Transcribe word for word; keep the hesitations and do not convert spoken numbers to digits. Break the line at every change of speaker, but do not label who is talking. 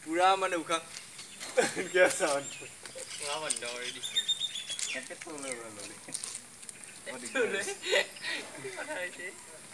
পুৰা মানে উকা
কি সাউন্ড
পুৰা বন্ধ কৰি দিছে
একে তোলে ওলালে
তোলে কি কথা হৈছে